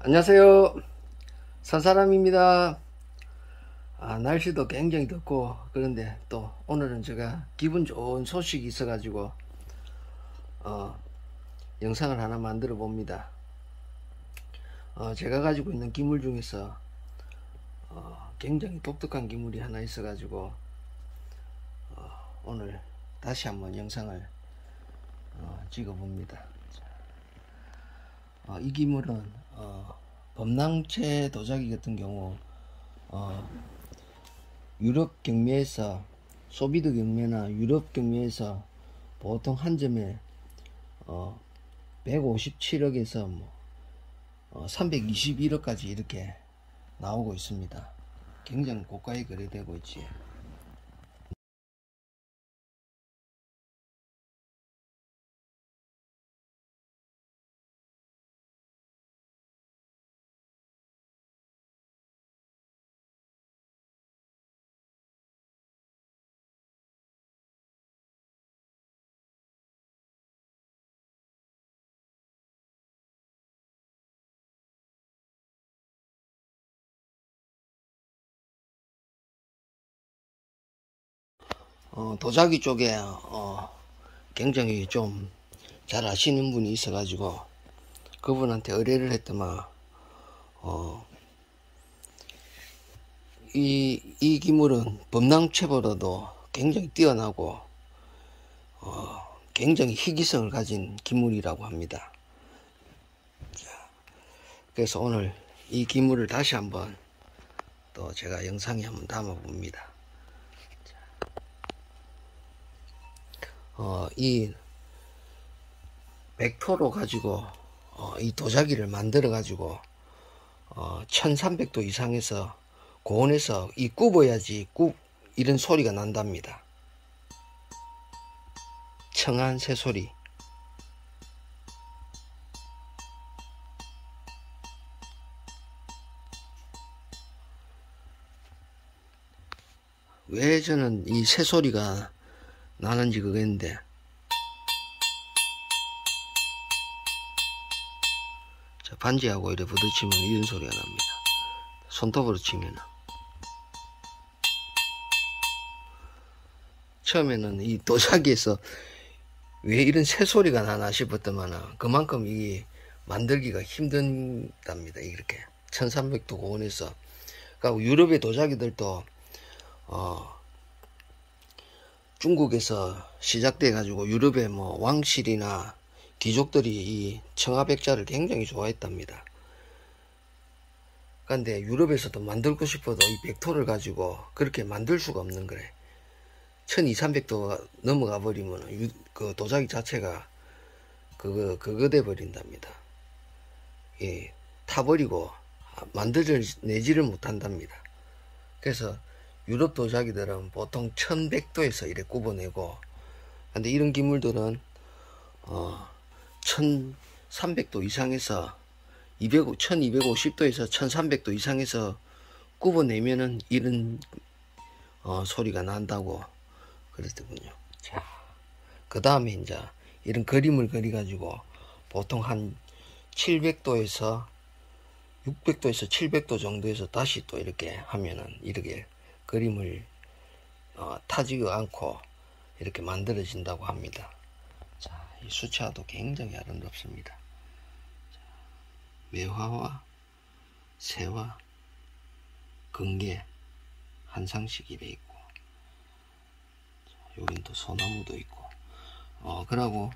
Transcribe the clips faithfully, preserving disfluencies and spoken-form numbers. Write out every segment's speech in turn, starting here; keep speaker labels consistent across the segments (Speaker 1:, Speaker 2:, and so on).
Speaker 1: 안녕하세요. 산사람입니다. 아, 날씨도 굉장히 덥고 그런데 또 오늘은 제가 기분 좋은 소식이 있어 가지고 어, 영상을 하나 만들어 봅니다. 어, 제가 가지고 있는 기물 중에서 어, 굉장히 독특한 기물이 하나 있어 가지고 어, 오늘 다시 한번 영상을 어, 찍어 봅니다. 어, 이 기물은 어, 범랑체 도자기 같은 경우 어, 유럽 경매에서 소비드 경매나 유럽 경매에서 보통 한 점에 어, 백오십칠억에서 뭐 어, 삼백이십일억까지 이렇게 나오고 있습니다. 굉장히 고가에 거래되고 있지. 어, 도자기 쪽에 어, 굉장히 좀 잘 아시는 분이 있어 가지고 그분한테 의뢰를 했더만 어, 이, 이 기물은 범랑체보다도 굉장히 뛰어나고 어, 굉장히 희귀성을 가진 기물이라고 합니다. 자, 그래서 오늘 이 기물을 다시 한번 또 제가 영상에 한번 담아 봅니다. 어, 이 백토로 가지고 어, 이 도자기를 만들어 가지고 어, 천삼백 도 이상에서 고온에서 이 굽어야지 굽 이런 소리가 난답니다. 청한 새소리. 왜 저는 이 새소리가 나는지 그겠는데 자, 반지하고 이렇게 부딪히면 이런 소리가 납니다. 손톱으로 치면 처음에는 이 도자기에서 왜 이런 새소리가 나나 싶었더만 그만큼 이 만들기가 힘든답니다. 이렇게 천삼백 도 고온에서. 그러니까 유럽의 도자기들도 어, 중국에서 시작돼 가지고 유럽의 뭐 왕실이나 귀족들이 이 청아백자를 굉장히 좋아했답니다. 그런데 유럽에서도 만들고 싶어도 이 백토를 가지고 그렇게 만들 수가 없는 거래. 천이백, 삼백 도가 넘어가 버리면 유, 그 도자기 자체가 그거 그거 돼 버린답니다. 예, 타버리고 만들어 내지를 못한답니다. 그래서 유럽 도자기들은 보통 천백 도에서 이렇게 굽어내고, 근데 이런 기물들은 어, 천삼백 도 이상에서 이백, 천이백오십 도에서 천삼백 도 이상에서 굽어내면은 이런 어, 소리가 난다고 그랬더군요. 자, 그 다음에 이제 이런 그림을 그려가지고 보통 한 칠백 도에서 육백 도에서 칠백 도 정도에서 다시 또 이렇게 하면은 이렇게 그림을 어, 타지 않고 이렇게 만들어진다고 합니다. 자, 이 수채화도 굉장히 아름답습니다. 자, 매화와 새와 금괴 한 상씩 이래 있고, 여긴 또 소나무도 있고, 어, 그러고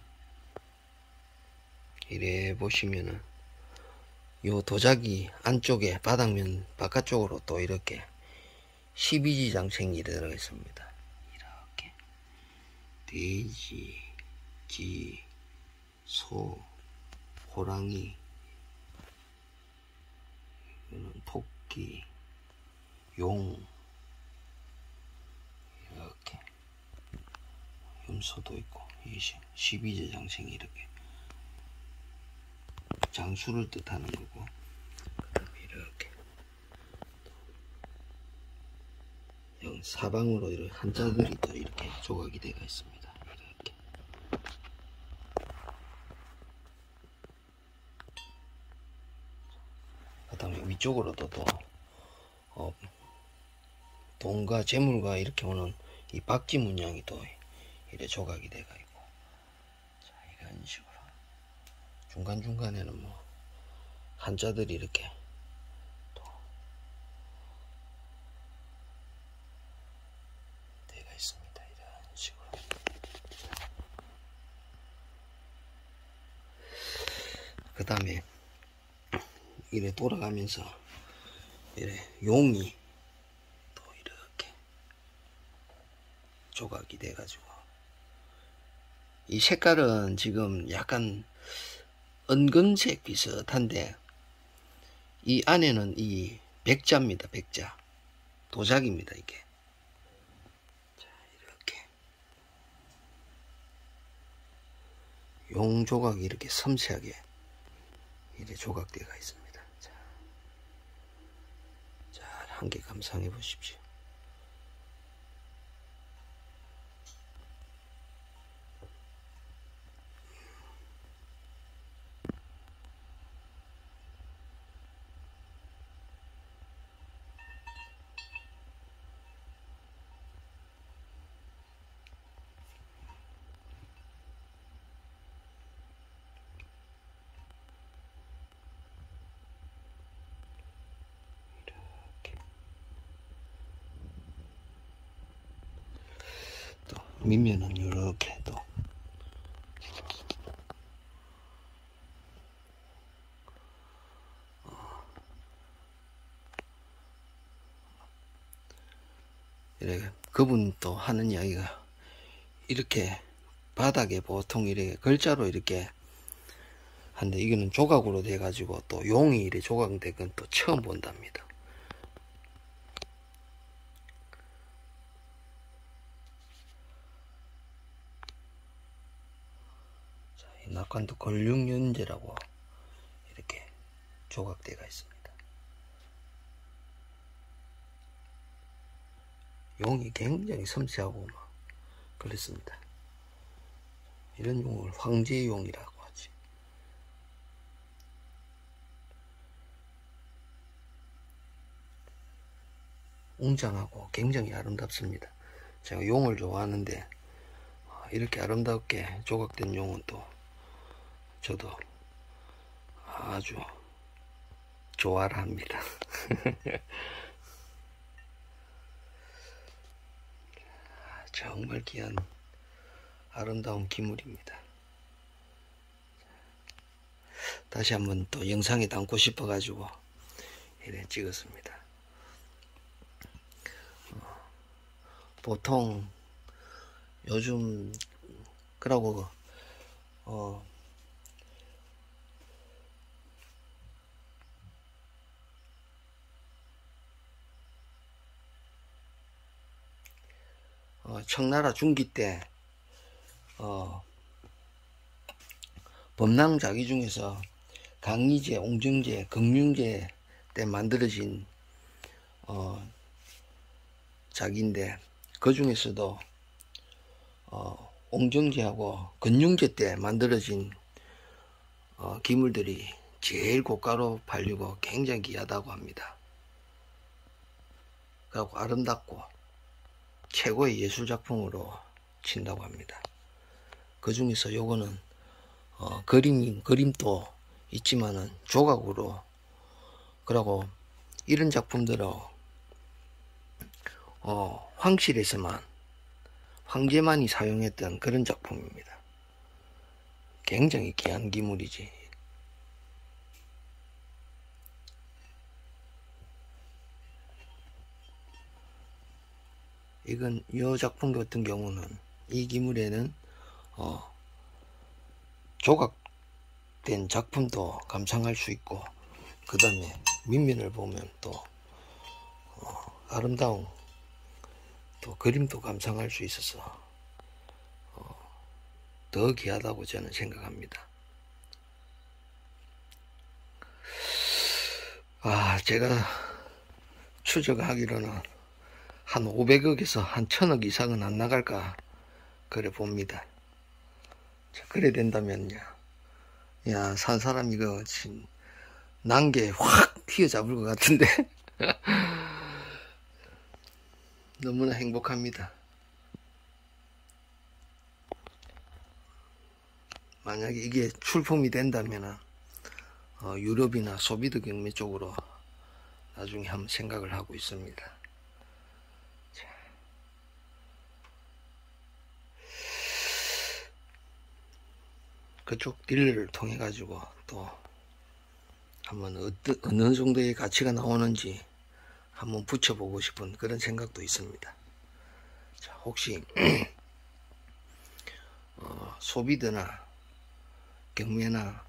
Speaker 1: 이래 보시면은 요 도자기 안쪽에 바닥면 바깥쪽으로 또 이렇게 십이 지 장생이 들어가 있습니다. 이렇게 돼지, 쥐, 소, 호랑이, 이거는 토끼, 용, 이렇게 염소도 있고, 십이 지 장생이 이렇게 장수를 뜻하는 거고, 이렇게 사방으로 이렇게 한자들이 또 이렇게 조각이 되어 있습니다. 이렇게. 이쪽으로도 또 어, 돈과 재물과 이렇게 오는 이 박쥐 문양이 또 이래 조각이 돼가 있고, 자, 이런 식으로 중간중간에는 뭐 한자들이 이렇게 또 돼가 있습니다. 이런 식으로. 그 다음에 이래 돌아가면서 이래 용이 또 이렇게 조각이 돼가지고, 이 색깔은 지금 약간 은근색 비슷한데 이 안에는 이 백자입니다. 백자 도자기입니다. 이게. 자, 이렇게 용 조각이 이렇게 섬세하게 이렇게 조각되어 있습니다. 자, 자, 한 개 감상해 보십시오. 밑면은 이렇게 또 이렇게 그분 또 하는 이야기가, 이렇게 바닥에 보통 이렇게 글자로 이렇게 한데 이거는 조각으로 돼 가지고 또 용이 이렇게 조각된 건 또 처음 본답니다. 낙관도 걸륭연제라고 이렇게 조각대가 있습니다. 용이 굉장히 섬세하고 막 그렇습니다. 이런 용을 황제용이라고 하지. 웅장하고 굉장히 아름답습니다. 제가 용을 좋아하는데 이렇게 아름답게 조각된 용은 또 저도 아주 좋아라 합니다. 정말 귀한 아름다운 기물입니다. 다시 한번 또 영상에 담고 싶어 가지고 이래 찍었습니다. 보통 요즘 그러고 어 어, 청나라 중기 때 어, 범랑자기 중에서 강희제, 옹정제, 금융제 때 만들어진 어, 자기인데 그 중에서도 어, 옹정제하고 근융제 때 만들어진 어, 기물들이 제일 고가로 팔리고 굉장히 귀하다고 합니다. 그리고 아름답고 최고의 예술작품으로 친다고 합니다. 그 중에서 요거는 어, 그림, 그림도 있지만은 조각으로, 그리고 이런 작품들은 어, 황실에서만 황제만이 사용했던 그런 작품입니다. 굉장히 귀한 기물이지. 이건 이 작품 같은 경우는 이 기물에는 어, 조각된 작품도 감상할 수 있고, 그 다음에 밑면을 보면 또 어, 아름다운 또 그림도 감상할 수 있어서 어, 더 귀하다고 저는 생각합니다. 아, 제가 추적하기로는 한 오백억에서 한 천억 이상은 안 나갈까 그래 봅니다. 자, 그래 된다면요, 야, 산 사람 이거 난게 확 튀어 잡을 것 같은데. 너무나 행복합니다. 만약에 이게 출품이 된다면 어, 유럽이나 소비드 경매 쪽으로 나중에 한번 생각을 하고 있습니다. 자. 그쪽 딜러를 통해 가지고 또 한번 어떤, 어느 정도의 가치가 나오는지 한번 붙여보고 싶은 그런 생각도 있습니다. 자, 혹시 어, 소비드나 경매나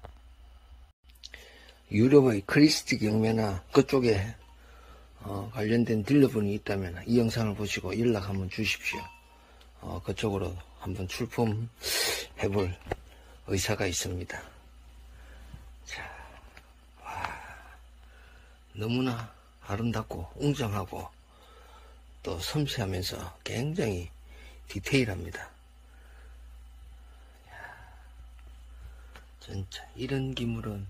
Speaker 1: 유럽의 크리스티 경매나 그쪽에 어, 관련된 딜러분이 있다면 이 영상을 보시고 연락 한번 주십시오. 어, 그쪽으로 한번 출품 해볼 의사가 있습니다. 자, 와, 너무나 아름답고 웅장하고 또 섬세하면서 굉장히 디테일합니다. 진짜 이런 기물은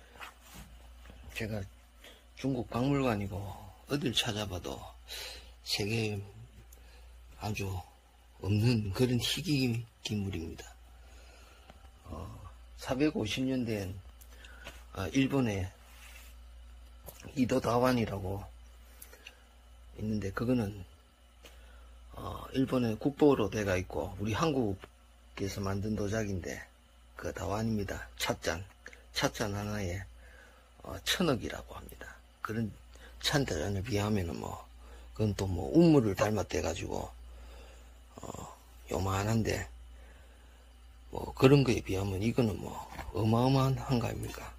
Speaker 1: 제가 중국 박물관이고 어딜 찾아봐도 세계에 아주 없는 그런 희귀 기물입니다. 어, 사백오십 년대엔 어, 일본의 이도 다완이라고 있는데 그거는 어, 일본의 국보로 돼가 있고 우리 한국에서 만든 도자기인데 그 다완입니다. 찻잔 찻잔 하나에 어, 천억이라고 합니다. 그런 찬자잔에 비하면은 뭐 그건 또 뭐 운물을 닮았대 가지고 어, 요만한데 뭐 그런 거에 비하면 이거는 뭐 어마어마한 한 거 아닙니까?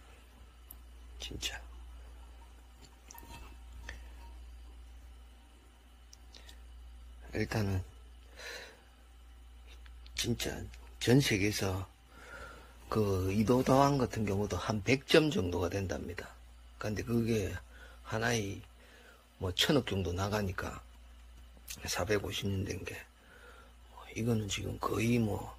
Speaker 1: 진짜. 일단은 진짜 전 세계에서 그 이도다왕 같은 경우도 한 백 점 정도가 된답니다. 근데 그게 하나의 뭐 천억 정도 나가니까 사백오십 년 된 게 이거는 지금 거의 뭐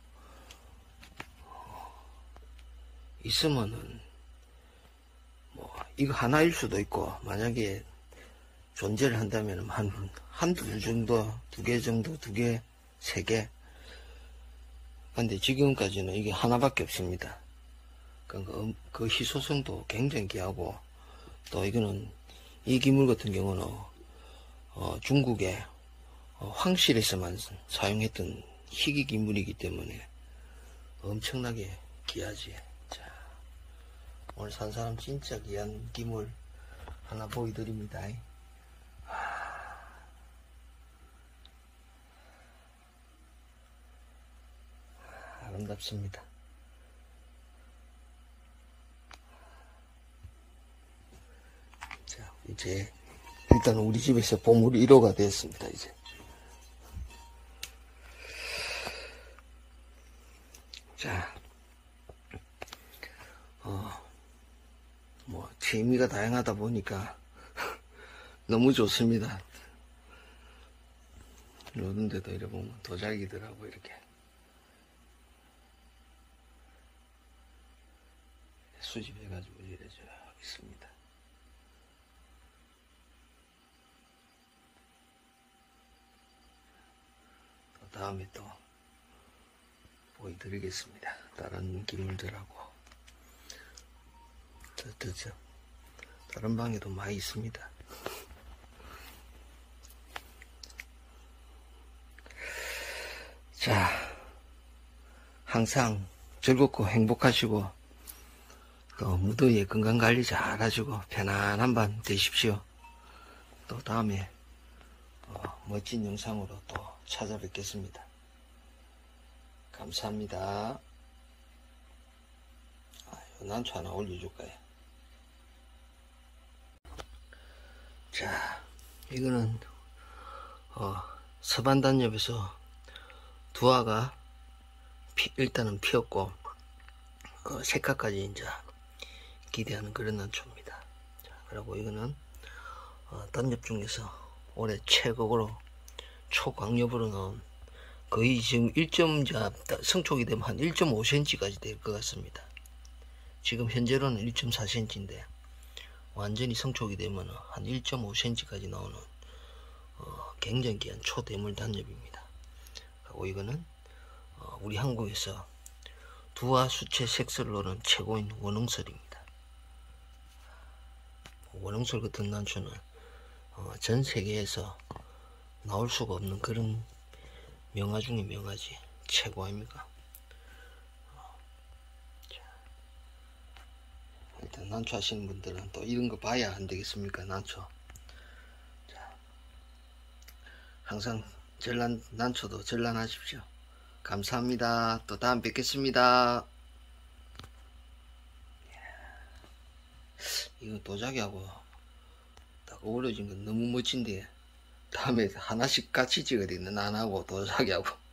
Speaker 1: 있으면은 뭐 이거 하나일 수도 있고 만약에 존재를 한다면 한 한두 정도, 두 개 정도, 두 개, 세 개. 근데 지금까지는 이게 하나밖에 없습니다. 그, 그 희소성도 굉장히 귀하고 또 이거는 이 기물 같은 경우는 어, 중국의 어, 황실에서만 사용했던 희귀 기물이기 때문에 엄청나게 귀하지. 자, 오늘 산 사람 진짜 귀한 기물 하나 보여드립니다. 아름답습니다. 자, 이제 일단 우리 집에서 보물 일 호가 되었습니다. 이제 자, 어, 뭐 재미가 다양하다 보니까 너무 좋습니다. 이런 데도 이래 보면 도자기들하고 이렇게 수집해가지고 이래 쭉 있습니다. 또 다음에 또 보여드리겠습니다. 다른 기물들하고 저, 저, 저 다른 방에도 많이 있습니다. 자, 항상 즐겁고 행복하시고 또 무더위에 건강관리 잘 하시고 편안한 밤 되십시오. 또 다음에 어, 멋진 영상으로 또 찾아뵙겠습니다. 감사합니다. 아, 난초 하나 올려줄까요? 자, 이거는 어, 서반단엽에서 두화가 피, 일단은 피었고 어, 색깔까지 이제 기대하는 그런 난초입니다. 자, 그리고 이거는 어, 단엽 중에서 올해 최고로 초광엽으로 나온 거의 지금 일 점 성촉이 되면 한 일 점 오 센티미터까지 될 것 같습니다. 지금 현재로는 일 점 사 센티미터인데 완전히 성촉이 되면 한 일 점 오 센티미터까지 나오는 어, 굉장히 귀한 초대물 단엽입니다. 그리고 이거는 어, 우리 한국에서 두화 수채 색설로는 최고인 원흥설입니다. 원흥설 같은 난초는 어, 전 세계에서 나올 수가 없는 그런 명화 중에 명화지. 최고 아닙니까? 일단 난초 하시는 분들은 또 이런 거 봐야 안 되겠습니까? 난초. 자, 항상 전란, 난초도 전란하십시오. 감사합니다. 또 다음 뵙겠습니다. 이거 도자기하고 딱 어우러진 건 너무 멋진데 다음에 하나씩 같이 찍어야 되는 난하고 도자기하고